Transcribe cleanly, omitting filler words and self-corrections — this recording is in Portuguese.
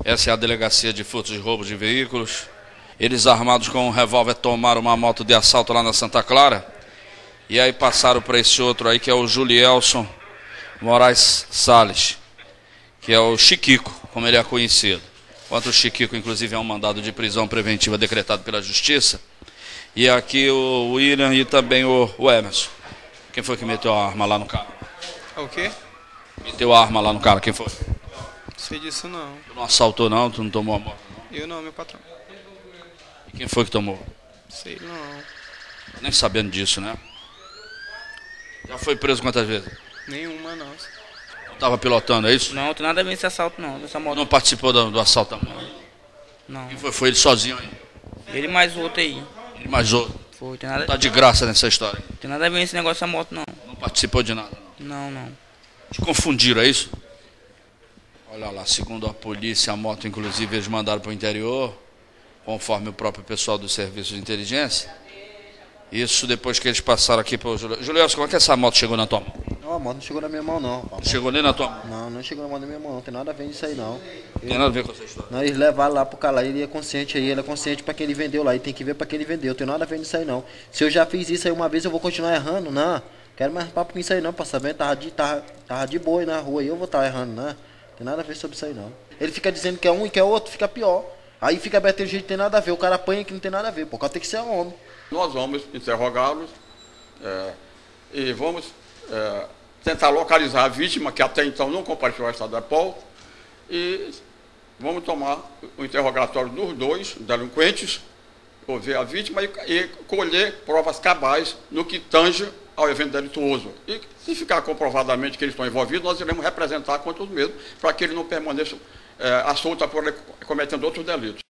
Essa é a delegacia de furtos e roubos de veículos. Eles armados com um revólver tomaram uma moto de assalto lá na Santa Clara. E aí passaram para esse outro aí, que é o Julielson Moraes Salles, que é o Chiquico, como ele é conhecido. Enquanto o Chiquico, inclusive, é um mandado de prisão preventiva decretado pela Justiça. E aqui o William e também o Emerson. Quem foi que meteu a arma lá no carro? O quê? Meteu a arma lá no carro, quem foi? Não sei disso não. Tu não assaltou não? Tu não tomou a moto não? Eu não, meu patrão. E quem foi que tomou? Sei não. Nem sabendo disso, né? Já foi preso quantas vezes? Nenhuma não. Não estava pilotando, é isso? Não, tem nada a ver com esse assalto não, dessa moto. Não participou do assalto da moto? Não. Quem foi? Foi ele sozinho aí? Ele mais o outro aí. Ele mais outro? Foi, tem nada, Tá de graça nessa história? tem nada a ver com esse negócio da moto não. Não participou de nada não? Não. Te confundiram, é isso? Olha lá, segundo a polícia, a moto inclusive eles mandaram para o interior, conforme o próprio pessoal dos serviços de inteligência. Isso depois que eles passaram aqui para o Julielson, como é que essa moto chegou na tua mão? Não, a moto não chegou na minha mão, não. Não chegou nem na tua mão? Não, não chegou na mão da minha mão, não tem nada a ver nisso aí, não. Tem nada a ver com essa história? Não, eles levaram lá pro cara lá, ele é consciente aí, ele é consciente pra que ele vendeu lá, e tem que ver pra que ele vendeu, tem nada a ver nisso aí, não. Se eu já fiz isso aí uma vez, eu vou continuar errando, não. Quero mais papo com isso aí, não, pra saber, tava de boa aí na rua aí, eu vou estar errando, não. Tem nada a ver sobre isso aí, não. Ele fica dizendo que é um e que é outro, fica pior. Aí fica batendo jeito que tem nada a ver, o cara apanha que não tem nada a ver, pô, o cara tem que ser homem. Nós vamos interrogá-los e vamos tentar localizar a vítima, que até então não compareceu ao estado da POL, e vamos tomar o interrogatório dos dois delinquentes, ouvir a vítima e colher provas cabais no que tange ao evento delituoso. E se ficar comprovadamente que eles estão envolvidos, nós iremos representar contra os mesmos, para que eles não permaneçam à solta por cometendo outros delitos.